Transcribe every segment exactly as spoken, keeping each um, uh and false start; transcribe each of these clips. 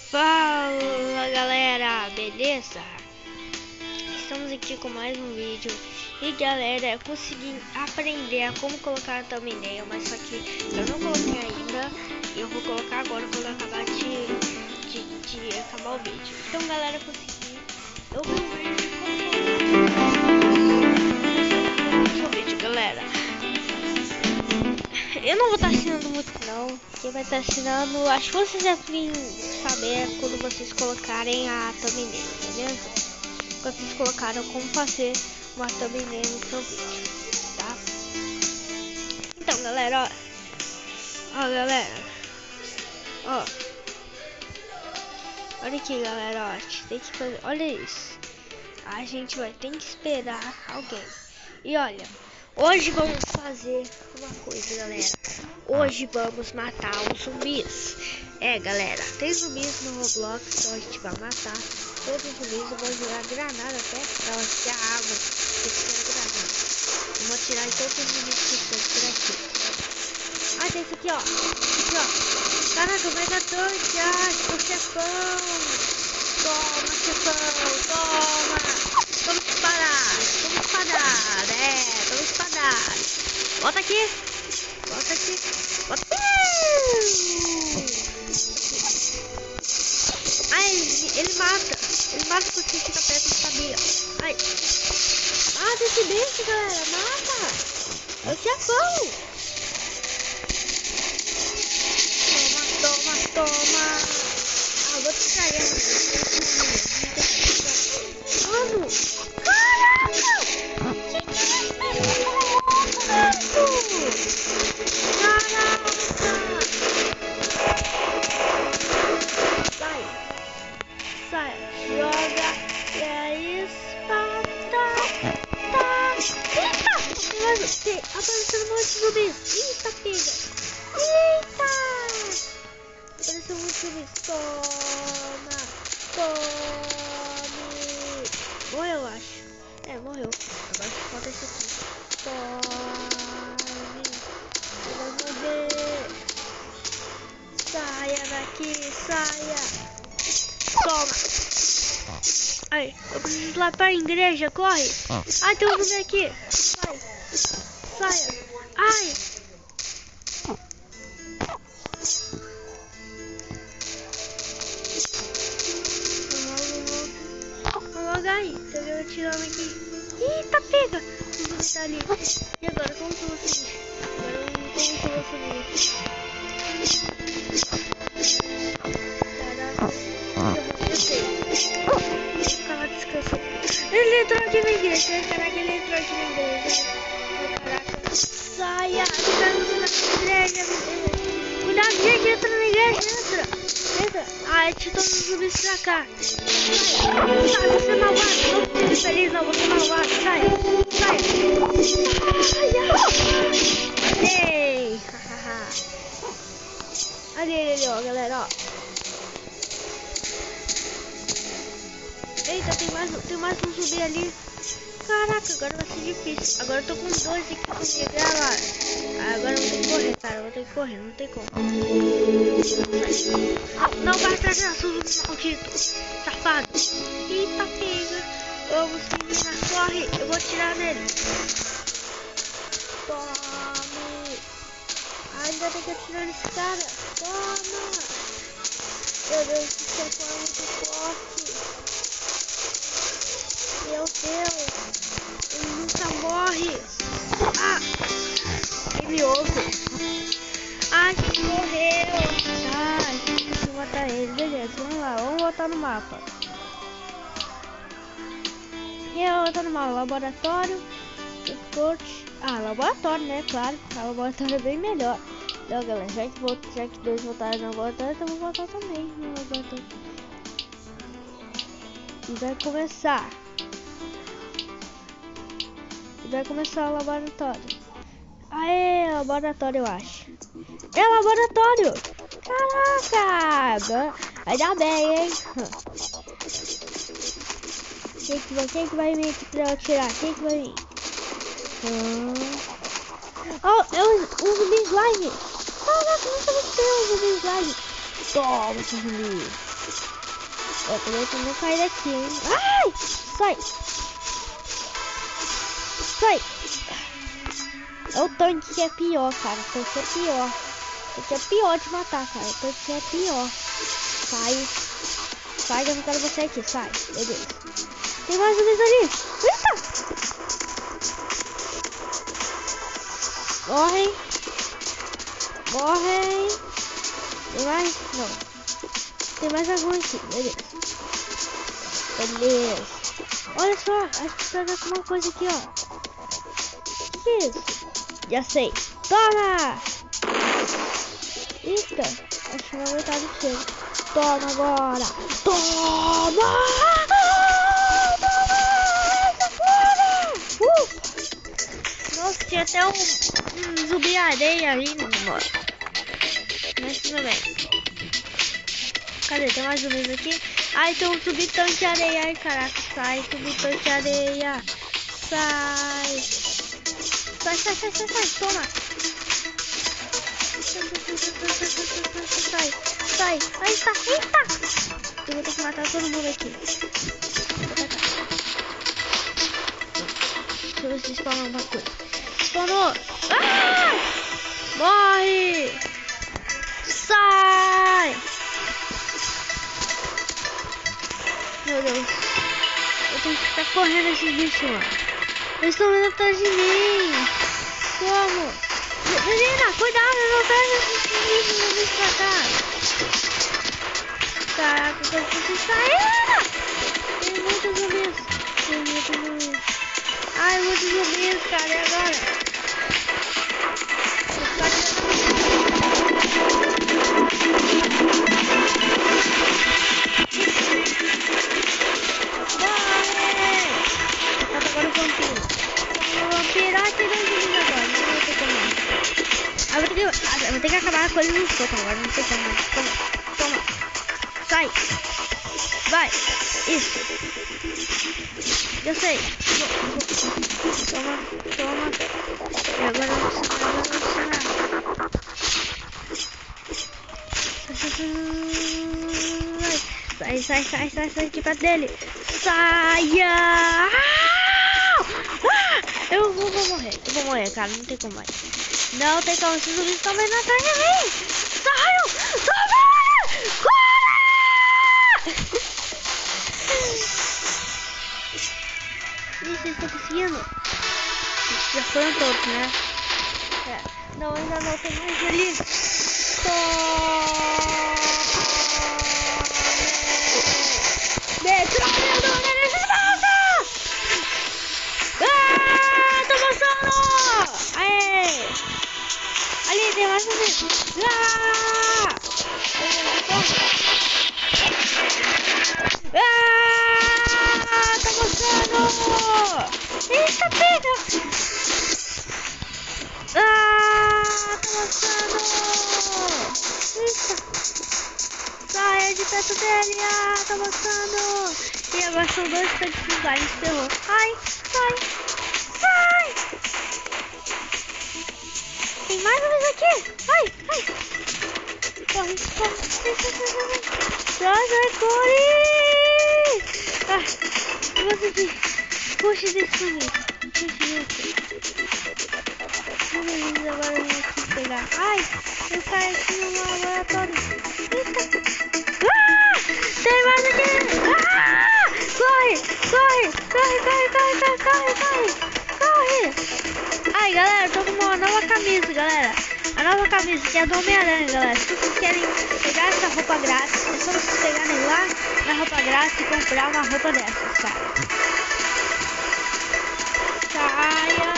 Fala galera, beleza? Estamos aqui com mais um vídeo. E galera, eu consegui aprender a como colocar a thumbnail, mas só que eu não coloquei ainda. E eu vou colocar agora quando eu acabar de, de, de acabar o vídeo. Então galera, eu consegui. Eu vi um vídeo de como vídeo, galera. Eu não vou estar ensinando muito não. Quem vai estar ensinando, acho que vocês já vêm saber quando vocês colocarem a thumbnail, beleza? Quando vocês colocaram como fazer uma thumbnail no seu vídeo, tá? Então galera, ó. Ó galera. Ó. Olha aqui galera, ó. A gente tem que fazer, olha isso. A gente vai ter que esperar alguém. E olha, hoje vamos fazer uma coisa, galera. Hoje vamos matar os zumbis. É, galera, tem zumbis no Roblox, então a gente vai matar todos os zumbis. Eu vou jogar granada até pra elas ter água. Tem que ter granada. Eu vou tirar todos os zumbis que estão por aqui. Ah, tem esse aqui, ó. Esse aqui, ó. Caraca, vai dar tanque. Ah, o chefão. Toma, chefão. Toma. Toma espadar. Toma espadar. É, toma espadar. Volta aqui. Volta aqui. Volta aqui. Ai, ele, ele mata. Ele mata porque fica perto, não sabia. Ai. Ah, desse bicho, galera. Mata. É o chefão. Toma, toma, toma. Ah, vou te cair. Mano. Caraca. Que que é isso? Caraca! Sai! Sai! Joga! E é espada! Tá! Eita! Apareceu um monte de zumbis! Eita, pega! Eita! Apareceu um monte de zumbis! Toma! Tome! Morreu, eu acho. É, morreu. Agora falta esse aqui. Tome! Vai morrer! Saia daqui! Saia! Toma! Ai, eu preciso ir lá pra igreja, corre! Ai, tem um zumbi aqui! Sai! Saia! Ai! Vamos logo aí! Tô vendo tirando aqui! Eita, pega! O zumbi tá ali! E agora, como que eu vou subir? Agora, como que eu vou subir? Caraca! Eu sei! Vou ficar lá descansando. Ele entrou aqui na igreja! Caraca, ele entrou aqui na igreja! Caraca! Saia! Igreja! Cuidado, gente! Entra na igreja! Entra! Entra! Ai, te todos os zumbis pra cá! Sai, você é malvado! Não fique feliz, não! Você é malvado! Sai! Sai! Sai! Ei! Olha ele ali, ó, galera, ó! Eita, tem mais, tem mais um zumbi ali! Caraca, agora vai ser difícil! Agora eu tô com dois aqui pra poder gravar! Agora eu vou ter que correr, cara! Eu vou ter que correr, não tem como! Não, não vai atrás não, seu zumbi maldito! Safado! Eita, pega! Vamos, menina, corre! Eu vou atirar nele! Tome! Ainda tem que atirar nesse cara! Toma! Meu Deus, esse chefão é muito forte! Meu Deus! Ele nunca morre! Ah! Ele ouve! Ah, que morreu! Ah, deixa eu matar ele. Beleza, vamos lá, vamos voltar no mapa. E eu vou voltar no mapa. Laboratório. Coach. Ah, laboratório, né? Claro. A laboratório é bem melhor. Então, galera, já que, volto, já que dois voltaram no laboratório, então vou voltar também no laboratório. E vai começar. E vai começar o laboratório. Aê, laboratório, eu acho. É laboratório! Caraca! Vai dar bem, hein? Quem que vai, quem que vai vir aqui pra eu atirar? Quem que vai vir? Hum. Oh, é o, o zumbi slime! Caraca, não sabia que tem um zumbi slime! Toma, seu zumbi. Eu tô não cair daqui, hein? Ai! Sai! Sai! É o tanque que é pior, cara. O tanque é pior. O tanque é pior de matar, cara. O tanque é pior. Sai. Sai, eu não quero você aqui. Sai. Beleza. Tem mais zumbis ali. Eita! Morrem. Morrem. Tem mais? Não. Tem mais algum aqui. Beleza. Beleza. Olha só. Acho que tá dando uma coisa aqui, ó. O que é isso? Já sei. Toma! Eita. Acho que não vai aguentar o cheiro. Toma agora. Toma! Toma! Uh! Nossa, tinha até um, um zumbi areia ali, mano. Mas tudo bem. Cadê? Tem mais zumbis aqui? Ai, tem um zumbi tanque areia. Ai, caraca. Sai, zumbi tanque areia. Sai. Sai, sai, sai, sai, sai. Toma. Sai, sai. Eita, eita. Eu vou ter que matar todo mundo aqui. Deixa eu ver se spawnou uma coisa. Spawnou. Ah! Morre. Sai. Meu Deus. Eu tenho que ficar correndo esses bichos, mano. Eles estão vindo atrás de mim. Como? Menina, cuidado, não pega esses bichos pra cá. Caraca, eu preciso sair. Tem muitos zumbis. Tem muitos zumbis. Ai, muitos zumbis, cara. E agora? Agora o vampiro. O vampiro. Ai, tem dois zumbis agora. Não vou ter como mais. Ah, vou ter que, ah, vou ter que acabar com eles no esgoto agora. Não sei como mais. Toma. Toma. Sai. Vai. Isso. Eu sei. Toma. Toma. E agora eu vou funcionar. Agora eu vou funcionar. Sai, sai, sai, sai, sai de perto dele. Saia! Ah! Eu vou, vou morrer, eu vou morrer, cara, não tem como mais. Não tem como, esses zumbis estão vindo atrás de mim. Saiam! Zumbi! Corre! Ih, vocês estão conseguindo? Já foram todos, né? É. Não, ainda não, tem mais ali. Destruindo nesses monstros! Ah, tô passando! Aê! Ali tem mais um. Ah! Ah, tô passando! Eita, pega! Ah, tô passando! Eita! Saia de perto dele! Ah, tá passando! E agora são dois tanques de vai, ferrou. Ai, sai! Sai! Tem mais um vez aqui! Ai, ai! Corre, corre! Sai, sai, sai, sai! Sai, sai, corre! Ah, eu vou seguir! Puxa desse caminho! Puxa desse! Vamos agora eu vou aqui pegar! Ai! Eu caio aqui no laboratório! Eita! Ah! Tem mais aqui! Ah! Corre! Corre! Corre, corre, corre, corre, corre, corre! Ai, galera, eu tô com uma nova camisa, galera. A nova camisa que é do Homem-Aranha, galera. Se vocês querem pegar essa roupa grátis, é só vocês pegarem lá na roupa grátis e comprar uma roupa dessas, cara. Saia!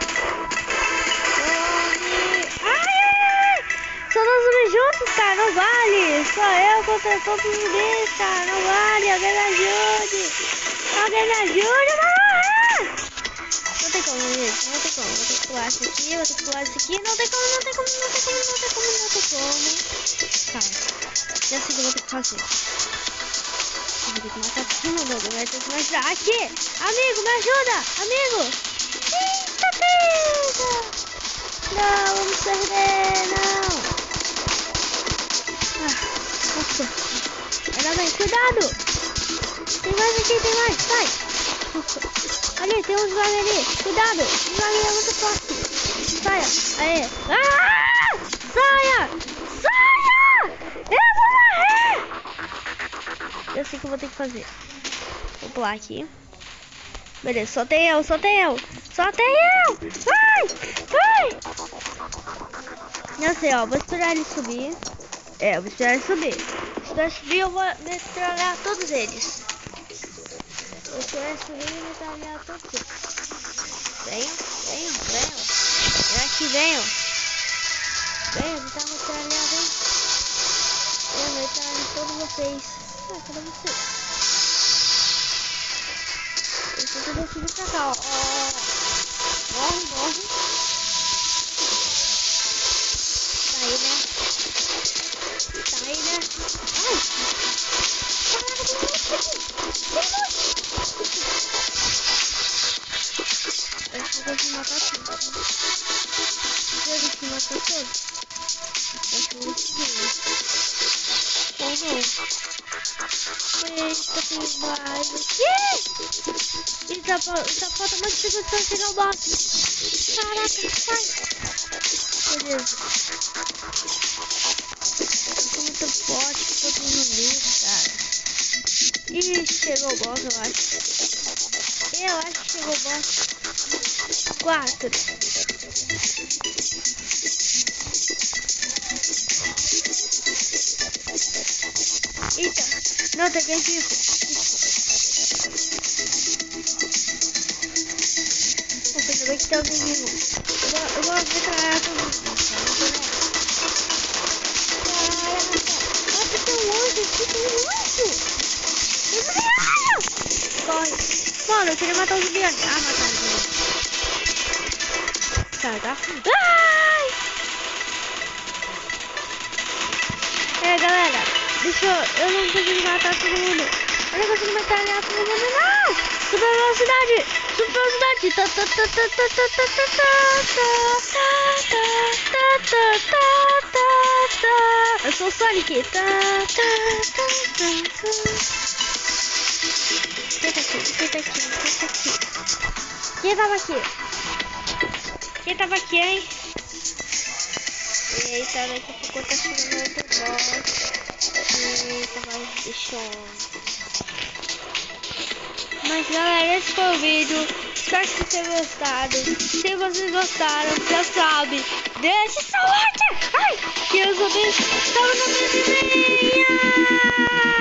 Corre! Ai! Só nós zumbis juntos, cara, não vale. Só eu contra todos os zumbis, cara, não vale. Alguém me ajude. Alguém me ajude, mano. Não tem como, gente, não tem como. Vou ter que pular isso aqui, vou ter que pular isso aqui. Não tem como, não tem como, não tem como, não tem como, não tem como. Calma. Já sei o que eu vou ter que fazer. Eu vou ter que matar todo mundo, vai ter que me ajudar. Aqui, amigo, me ajuda, amigo. Eita, pega. Não, vamos perder, não. Ah. Nossa. Ainda bem, cuidado. Tem mais aqui, tem mais, sai. Ali, tem uns slime ali. Cuidado, o slime é muito forte. Saia, aê. Ah! Saia! Saia! Eu vou morrer! Eu sei o que eu vou ter que fazer. Vou pular aqui. Beleza, só tem eu, só tem eu. Só tem eu! Vai! Vai! Eu sei, ó. Vou esperar ele subir. É, eu vou esperar ele subir. Se esperar ele subir, eu vou metralhar todos eles. Vou esperar ele subir e metralhar todos eles. Venham, venham, venham. Vem aqui, venham. Venham, tentar metralhar, vem. Eu vou metralhar todos vocês. Ah, cadê vocês? Eu tô decidindo pra cá, ó. Morre, morre. Tá aí, né? Tá aí, né? Ai! Caraca, tem muito aqui! Tem muito! Eu acho que eu vou te matar tudo. Eu vou te matar tudo. Eu acho que eu vou te matar. Ou não? Eita, tem mais aqui! E tá, tá falta muito segundo pra chegar o boss. Caraca, sai! Beleza. Eu sou muito forte, tô todo lixo, cara. Ih, chegou o boss, eu acho. Eu acho que chegou o boss. Quatro. Eita, não, tem que ir. Nossa, ainda bem que tem alguém vivo. Eu vou, eu vou metralhar todo mundo. Caraca, nossa, tem um anjo aqui, tem um anjo. Corre. Mano, eu queria matar os bianos. Ah, mataram também. Tá, tá. Ai! É, galera, deixa eu... Eu não consigo matar todo mundo. Eu não consigo metralhar todo mundo, não! Super velocidade! Super velocidade! Ta ta ta ta ta ta ta ta ta ta ta ta ta. Eu sou o Sonic! Ta ta ta ta ta. Quem tá aqui? Quem tá aqui? Quem tá aqui? Quem tava aqui? Quem tava aqui, hein? Eita, daqui a pouco tá chegando outro boss. Eita, mas deixa eu... Mas galera, esse foi o vídeo. Espero que vocês tenham gostado. Se vocês gostaram, já sabe, deixe seu like. Ai, que eu sou bem. Tava no meio.